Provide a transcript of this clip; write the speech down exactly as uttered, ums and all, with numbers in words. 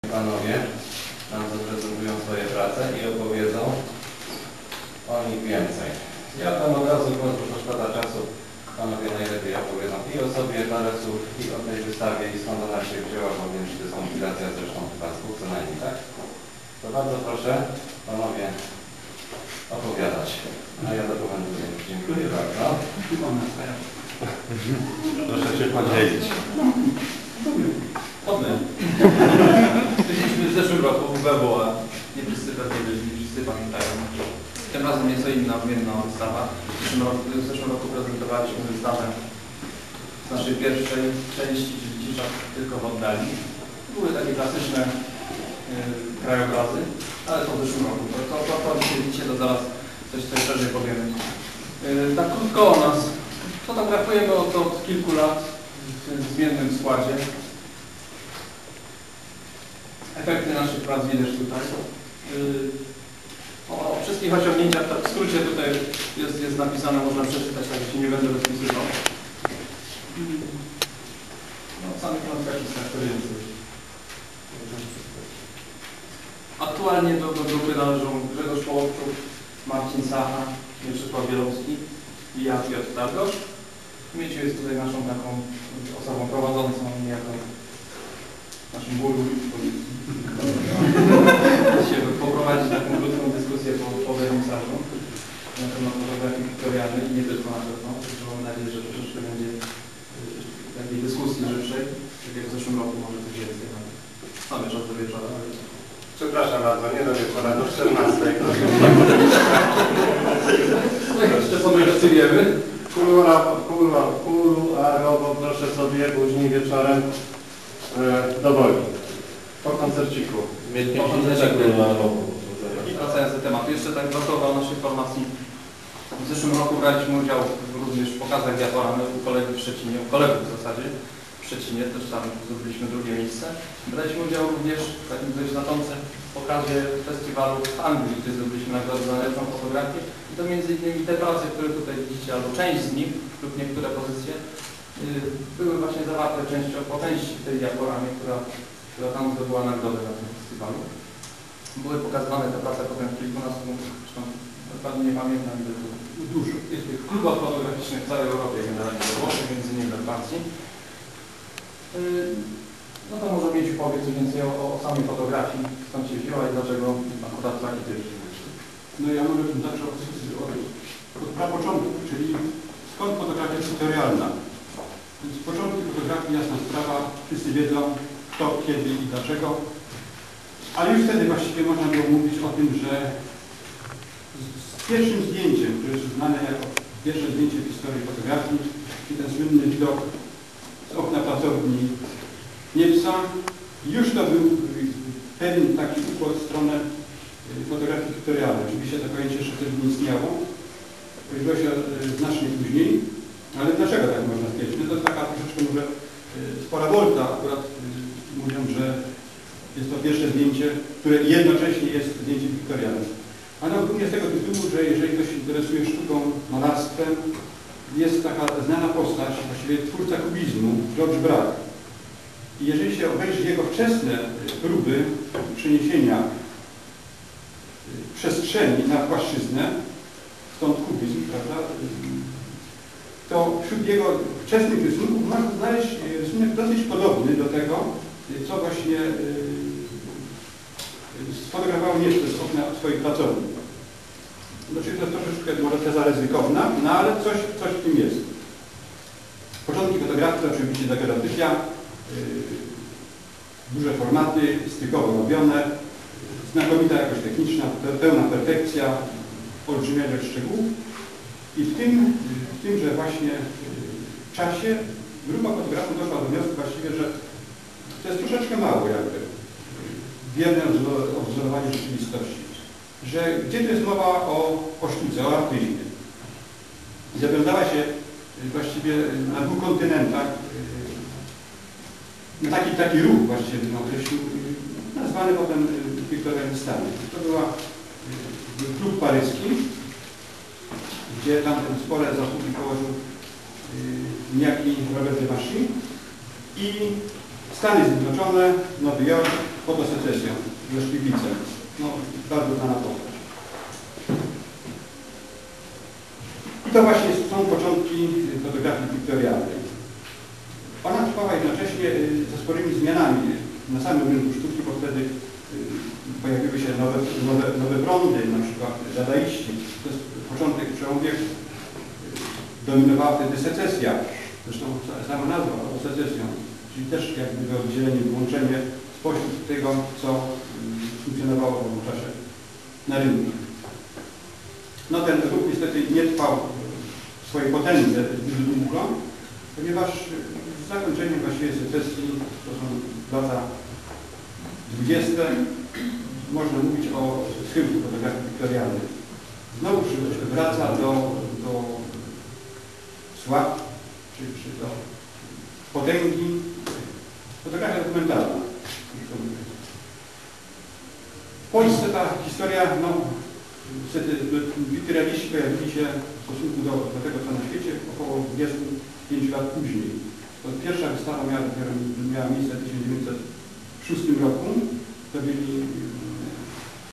panowie nam zaprezentują swoje prace i opowiedzą o nich więcej. Ja tam od razu, bo to szkoda czasu, panowie najlepiej opowiedzą i o sobie parę słów, i o tej wystawie, i skąd ona się wzięła, bo wiem, że to jest kompilacja zresztą chyba z dwóch co najmniej, tak? To bardzo proszę, panowie, opowiadać. A ja dokumentuję. Dziękuję bardzo. Proszę się podzielić. Chodny. Byliśmy w zeszłym roku w W W A. Nie wszyscy pewnie byli, nie wszyscy pamiętają. Tym razem nieco inna, odmienna wystawa. W zeszłym roku, w zeszłym roku prezentowaliśmy wystawę z naszej pierwszej części, czyli Cisza tylko w oddali. Były takie klasyczne yy, krajobrazy, ale to w zeszłym roku. To, to, to, to dzisiaj widzicie, to zaraz coś, coś szerzej powiemy. Yy, tak krótko o nas. Fotografujemy od, od kilku lat w zmiennym składzie. Efekty naszych prac widać tutaj. Yy, o wszystkich osiągnięciach, tak w skrócie tutaj jest, jest napisane, można przeczytać, tak się nie będę rozpisywał. No, samych kontaktach to więcej. Aktualnie do, do grupy należą Grzegorz Połowczuk, Marcin Sacha, Mieczysław Bielowski i ja, Piotr Targosz. Mieciu jest tutaj naszą taką osobą prowadzącą, niejako naszym guru. Dzisiaj poprowadzić taką krótką dyskusję po, po wernisażu na temat fotografii piktorialnej i nie tylko na pewno. Mam nadzieję, że troszeczkę będzie y, takiej dyskusji żywszej, tak jak w zeszłym roku, może coś więcej. Mamy czas do wieczora. Ale... Przepraszam bardzo, nie do wieczora, do czternastej. Jeszcze sobie rozsyjemy. Kuluarowo proszę sobie później wieczorem e, do Woli. Po koncerciku. Po koncerciku. I wracając do tematu, jeszcze tak dodatkowo naszej formacji. W zeszłym roku braliśmy udział również w pokazach diaporamy u kolegów w Szczecinie, u kolegów w zasadzie w Szczecinie, też tam zdobyliśmy drugie miejsce. Braliśmy udział również w takim dość znaczącym pokazie festiwalu w Anglii, gdzie zdobyliśmy nagrodę za najlepszą fotografię. I to między innymi te prace, które tutaj widzicie, albo część z nich, lub niektóre pozycje, yy, były właśnie zawarte częścią po części w tej diaporamie, która, która tam zdobyła nagrodę na tym festiwalu. Były pokazywane te prace potem w kilkunastu, zresztą dokładnie nie pamiętam, ile to dużo. Jest tych klubach fotograficznych w całej Europie generalnie we Włoszech, między innymi we Francji. Yy, no to może mieć powie coś więcej o, o samej fotografii, skąd się wzięła i dlaczego akurat taki typ. No ja może bym zaczął od, od, od prapoczątku, czyli skąd fotografia tutorialna. Więc z początku fotografii jasna sprawa, wszyscy wiedzą kto, kiedy i dlaczego. Ale już wtedy właściwie można było mówić o tym, że z, z pierwszym zdjęciem, które jest znane jako pierwsze zdjęcie w historii fotografii, czyli ten słynny widok z okna pracowni Niepca, już to był pewien taki układ w stronę fotografii piktorialnej. Oczywiście to pojęcie jeszcze wtedy nie istniało. Pojawiło się znacznie później. Ale dlaczego tak można stwierdzić? No to jest taka troszeczkę może spora wolta akurat mówiąc, że jest to pierwsze zdjęcie, które jednocześnie jest zdjęciem piktorialnym. Ale głównie z tego tytułu, że jeżeli ktoś się interesuje sztuką, malarstwem, jest taka znana postać, właściwie twórca kubizmu, George Braque. I jeżeli się obejrzy jego wczesne próby przeniesienia przestrzeni na płaszczyznę, stąd kubizm, prawda, to wśród jego wczesnych rysunków można znaleźć rysunek dosyć podobny do tego, co właśnie sfotografował Niepce z okna swojej pracowni. Oczywiście to jest troszeczkę może teza ryzykowna, no ale coś, coś w tym jest. Początki fotografii to oczywiście daguerreotypia, duże formaty, stykowo robione, znakomita jakość techniczna, pełna perfekcja, olbrzymia ilość szczegółów. I w tym, w tymże właśnie czasie grupa fotografów doszła do wniosku właściwie, że to jest troszeczkę mało jakby wierne odwzorowanie rzeczywistości. Że gdzie tu jest mowa o, o sztuce, o artyzmie. Zawiązała się właściwie na dwóch kontynentach na taki, taki ruch właściwie bym określił, nazwany potem piktorialistami. To była klub paryski, gdzie tam spore zasługi położył niejaki Robert Demachy i Stany Zjednoczone, Nowy Jork, fotosecesją ze Szpiglicem. No, bardzo znana postać. I to właśnie są początki fotografii piktorialnej. Ona trwała jednocześnie ze sporymi zmianami na samym rynku sztuki, bo wtedy pojawiły się nowe, nowe, nowe prądy, na przykład dadaiści. To jest początek przełomu wieku. Dominowała wtedy secesja, zresztą sama nazwa secesją, czyli też jakby oddzielenie, wyłączenie spośród tego, co funkcjonowało w owym czasie na rynku. No ten ruch niestety nie trwał w swojej potędze zbyt długo, ponieważ z zakończeniem właściwie secesji, to są lata dwudzieste, można mówić o schyłku fotografii piktorialnej. Znowu wraca do, do sław, czy, czy do potęgi fotografia dokumentalna. W Polsce ta historia, no, niestety piktorialiści pojawili się w stosunku do, do tego, co na świecie, około dwudziestu pięciu lat później. To pierwsza wystawa miała, miała miejsce w tysiąc dziewięćset szóstym roku. To byli